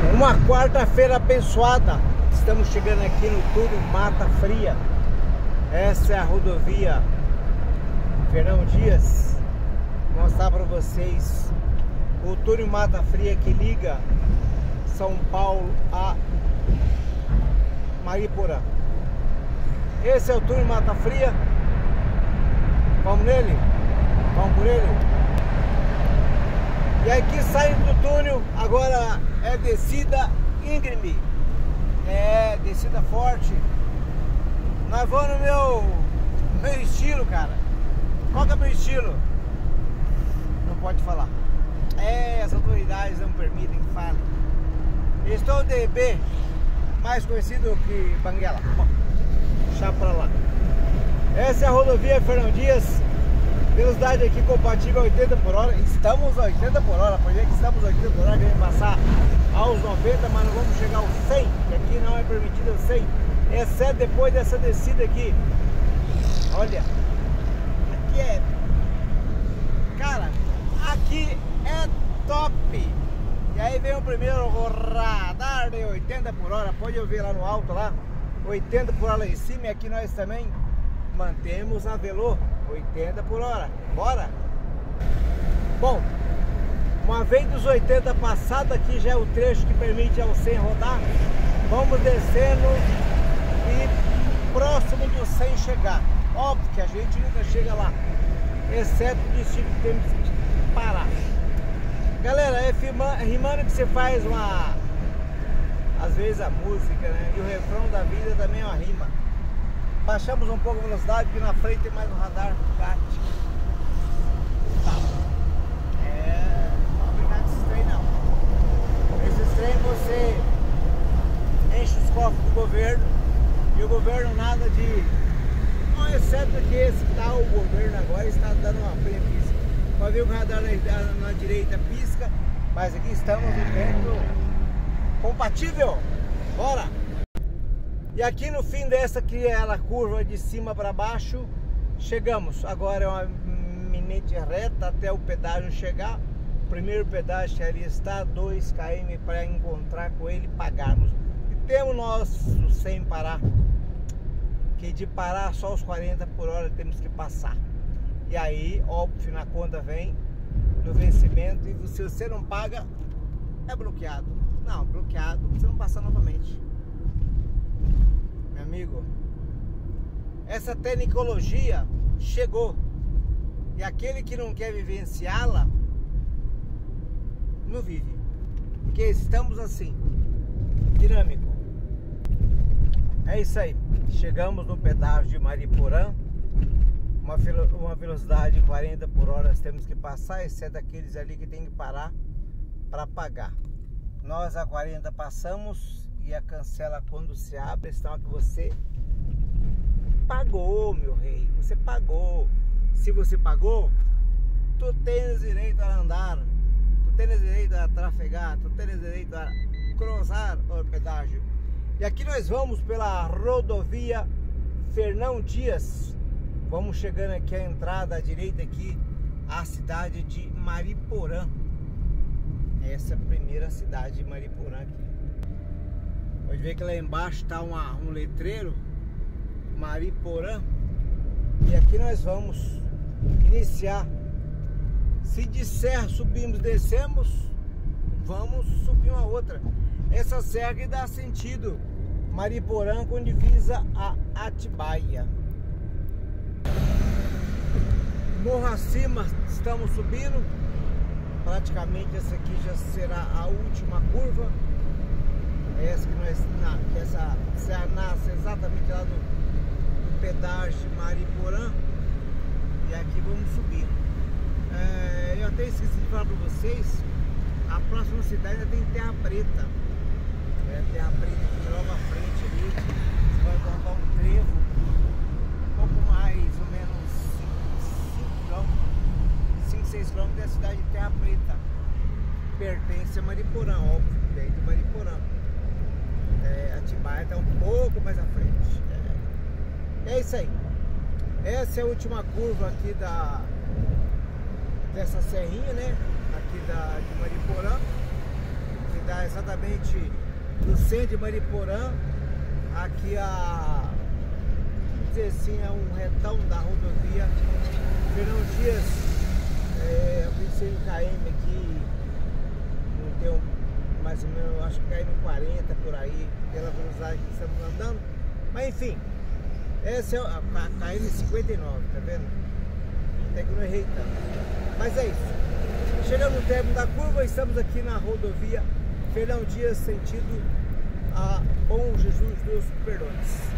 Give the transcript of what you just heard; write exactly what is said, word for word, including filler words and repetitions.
Uma quarta-feira abençoada. Estamos chegando aqui no túnel Mata Fria. Essa é a rodovia Fernão Dias. Vou mostrar para vocês o túnel Mata Fria que liga São Paulo a Mariporã. Esse é o túnel Mata Fria. Vamos nele? Vamos por ele? E aqui saindo do túnel, agora é descida íngreme. É, descida forte. Nós vamos no meu, meu estilo, cara. Qual que é o meu estilo? Não pode falar. É, as autoridades não permitem que fale. Estou de B, mais conhecido que Banguela. Bom, deixa pra lá. Essa é a rodovia Fernão Dias. Velocidade aqui compatível a oitenta por hora. Estamos a oitenta por hora. Por que estamos a oitenta por hora? Queremos passar aos noventa, mas não vamos chegar aos cem. Que aqui não é permitido cem. Exceto depois dessa descida aqui. Olha. Aqui é... Cara, aqui é top. E aí vem o primeiro radar de oitenta por hora. Pode ouvir lá no alto lá. oitenta por hora lá em cima. E aqui nós também mantemos a Velô. oitenta por hora, bora! Bom, uma vez dos oitenta passado, aqui já é o trecho que permite ao cem rodar. Vamos descendo e próximo do cem chegar. Óbvio que a gente nunca chega lá, exceto o destino que temos que parar. Galera, é rimando que você faz uma... Às vezes a música, né? E o refrão da vida também é uma rima. Baixamos um pouco a velocidade, porque na frente tem mais um radar bate. Tá. É... Não brincar com esses trem não. Esses trem você enche os cofres do governo e o governo nada de... Não, exceto que esse que tá o governo agora está dando uma benefício. Pode ver o radar na, na direita pisca, mas aqui estamos no tempo compatível. Bora! E aqui no fim dessa que é a curva de cima para baixo, chegamos. Agora é uma minete reta até o pedágio chegar. O primeiro pedágio ali está, dois quilômetros para encontrar com ele e pagarmos. E temos nosso sem parar, que de parar só os quarenta por hora temos que passar. E aí, óbvio, na conta vem no vencimento e se você não paga, é bloqueado. Não, bloqueado, você não passa novamente. Meu amigo, essa tecnologia chegou e aquele que não quer vivenciá-la não vive, porque estamos assim, dinâmico. É isso aí, chegamos no pedágio de Mariporã, uma, uma velocidade de quarenta por hora temos que passar, exceto aqueles ali que tem que parar para pagar. Nós a quarenta passamos e a cancela quando se abre, sinal que você pagou, meu rei, você pagou. Se você pagou, tu tens direito a andar, tu tens direito a trafegar, tu tens direito a cruzar o pedágio. E aqui nós vamos pela rodovia Fernão Dias. Vamos chegando aqui à entrada à direita aqui, a cidade de Mariporã. Essa é a primeira cidade de Mariporã aqui. Pode ver que lá embaixo está um letreiro, Mariporã. E aqui nós vamos iniciar. Se de serra subimos, descemos, vamos subir uma outra. Essa serra que dá sentido Mariporã com divisa a Atibaia. Morro acima, estamos subindo. Praticamente essa aqui já será a última curva. Essa que nós, na, que essa serra nasce exatamente lá do pedágio de Mariporã. E aqui vamos subir. É, eu até esqueci de falar para vocês, a próxima cidade ainda tem Terra Preta. É, Terra Preta aqui logo à frente ali. Você vai encontrar um trevo, um pouco mais ou menos cinco quilômetros, cinco, seis quilômetros da cidade de Terra Preta. Pertence a Mariporã, óbvio, dentro de Mariporã. É, Atibaia está um pouco mais à frente. É, é isso aí. Essa é a última curva aqui da dessa serrinha, né? Aqui da, de Mariporã. Você dá exatamente do centro de Mariporã, aqui a, vamos dizer assim, é um retão da rodovia Fernão Dias. É, eu pensei no K M aqui, não tem um, mais ou menos, acho que K M quarenta por aí, pela velocidade que estamos andando, mas enfim, essa é a K M cinquenta e nove, tá vendo? Até que eu não errei tanto, mas é isso. Chegamos no término da curva, estamos aqui na rodovia Fernão Dias, sentido a Bom Jesus dos Perdões.